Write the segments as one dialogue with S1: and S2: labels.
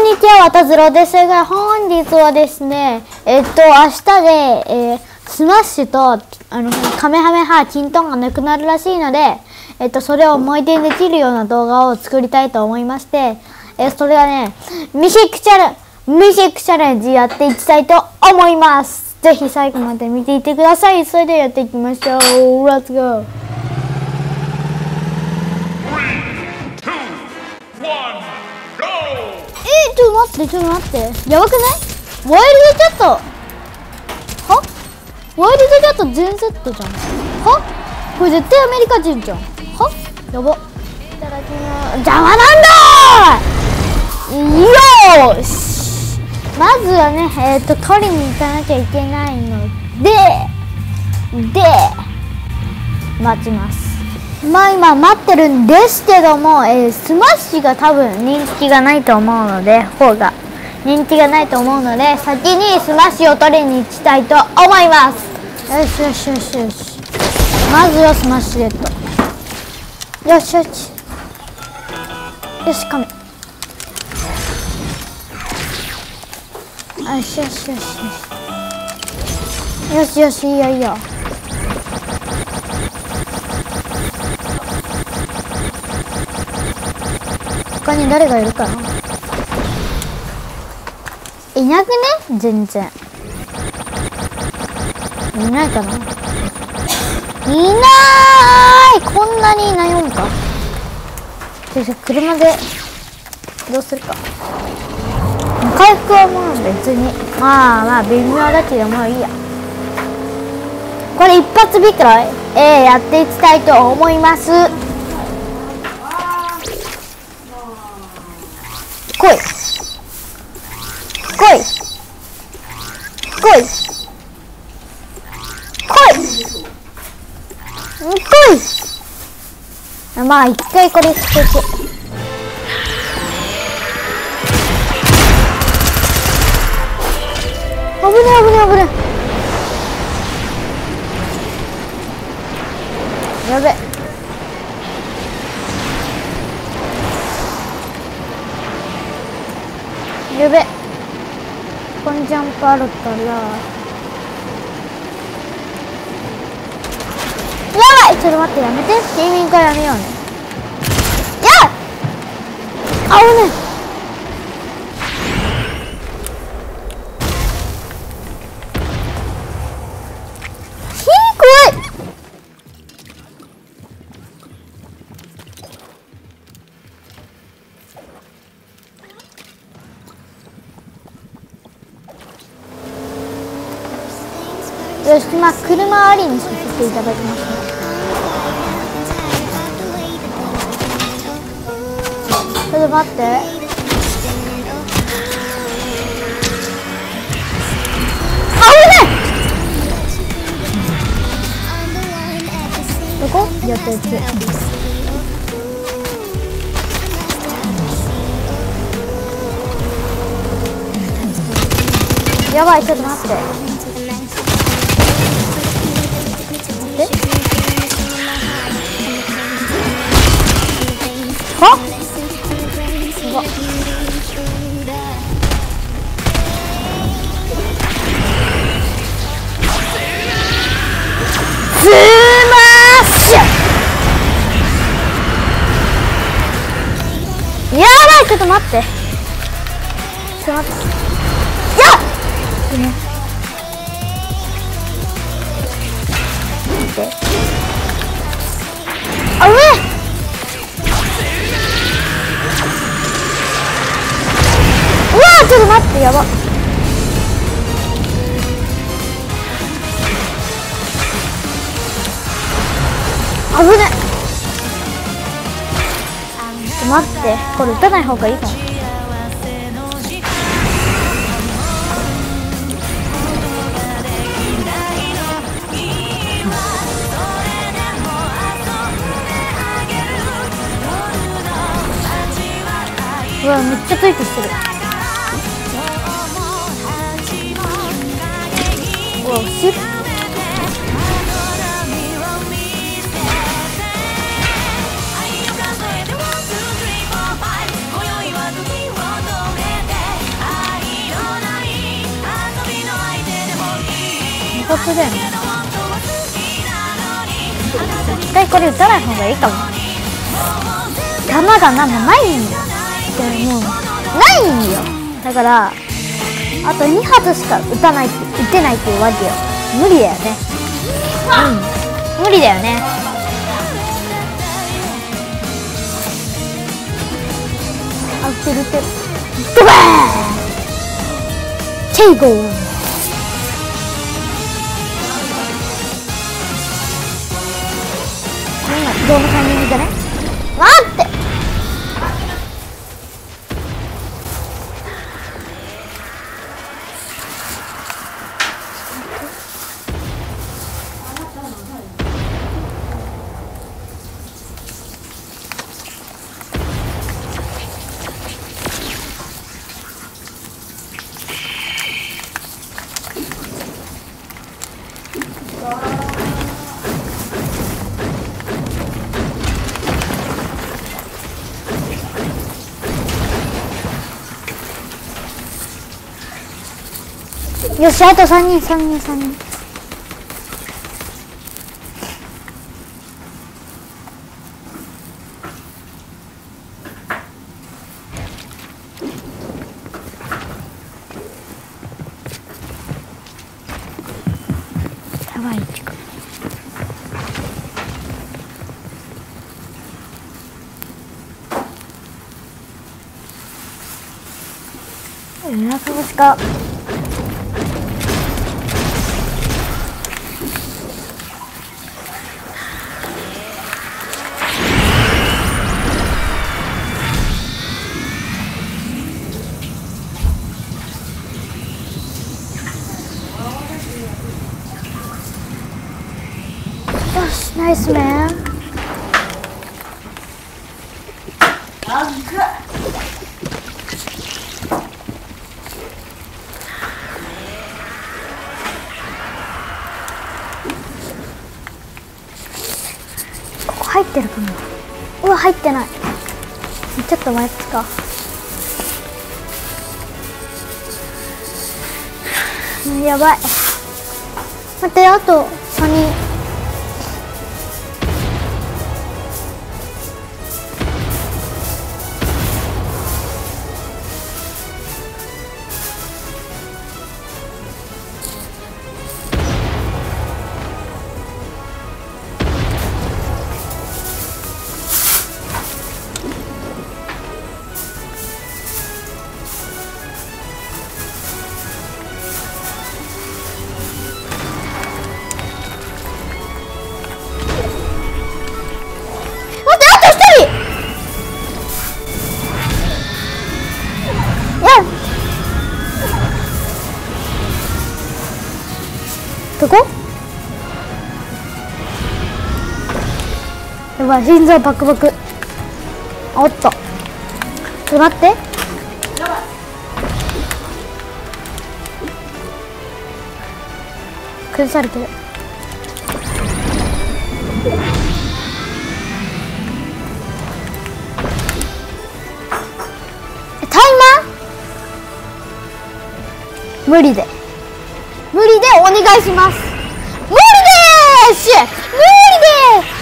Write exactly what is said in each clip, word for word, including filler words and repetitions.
S1: にちは、わたずろですが、本日はですね、えっと、明日で、えー、スマッシュと、あの、カメハメハキントンがなくなるらしいので、えっと、それを思い出にできるような動画を作りたいと思いまして、えー、それはね、ミシックチャレンジ、ミシックチャレンジやっていきたいと思います。ぜひ最後まで見ていてください。それではやっていきましょう。Let's go! えー、ちょっと待って、ちょっと待って。やばくない？ワイルドキャットは？ワイルドキャット全セットじゃん。は？これ絶対アメリカ人じゃん。は？やば。いただきます。邪魔なんだー！よーし。まずはね、えっと、取りに行かなきゃいけないので、で、待ちます。まあ今待ってるんですけども、えー、スマッシュが多分人気がないと思うので、方が人気がないと思うので、先にスマッシュを取りに行きたいと思います。よしよしよしよし。まずはスマッシュレッド。よしよし。よし、カメ。よしよしよしよし。よしよし、いいよいいよ。他に誰がいるかな。いなくね？全然いないかな。いない。こんなにいないもんか。じゃあ車でどうするか。回復はもう別にまあまあ微妙だけどもういいや。これ一発ビクロイ、えー、やっていきたいと思います。来い来い来い来い来い。まあ一回これ捨てて、危ない危ない危ない。やべ、やべ、ここにジャンプあるから、やばい。ちょっと待って、やめて。ゲーミングからやめようね。やっ、あぶねえ。よし、まあ車ありにさせていただきますね。ちょっと待って。あぶねえ。どこ？やったやつ。やばい、ちょっと待って。は？すごっ。スマッシュ。やばい、ちょっと待って。ちょっと待って。やっ、ね、待って。あれ？うわー、ちょっと待って、やば。危ね。ちょっと待って、これ撃たない方がいいかも。うわ、めっちゃついてしてる。うわ、惜しい。 突だよね。絶対これ打たない方がいいかも。弾がなんもないんよ。もうないんよ。だからあとに発しか打たないって打てないっていうわけよ。無理だよね。うん、無理だよね。あ、打ってる打ってる。ドバーンケイゴー。どのタイミングでね。待って。よし、あとさんにんさんにんさんにん。やばい地区。えらかぼしか。ナイスメン。ここ入ってるかな。うわ、入ってない。ちょっと待つか。やばい。待って、あとさんにん。どこ？やばい、心臓バクバク。おっと、ちょっと待って。崩されてる。タイマー？無理で無理でお願いします。無理でーす。無理でーす。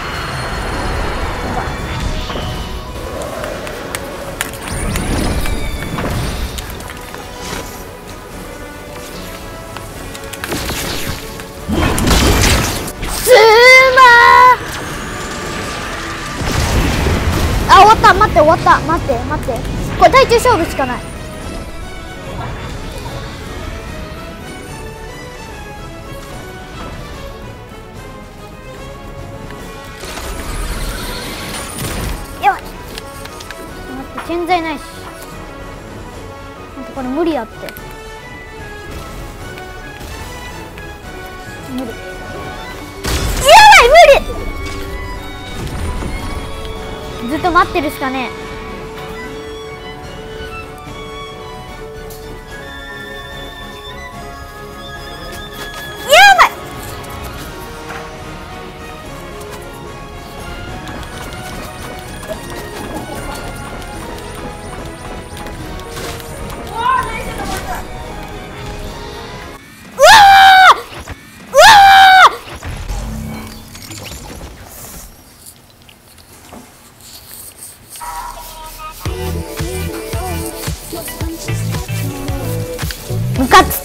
S1: スーマー。あ、終わった。待って、終わった。待って待って、これ体中勝負しかない。洗剤ないし、これ無理やって。無理。やばい、無理。ずっと待ってるしかねえ。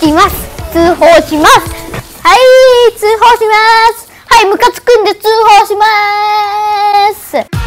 S1: します。通報します。はい、通報します。はい、ムカつくんで通報します。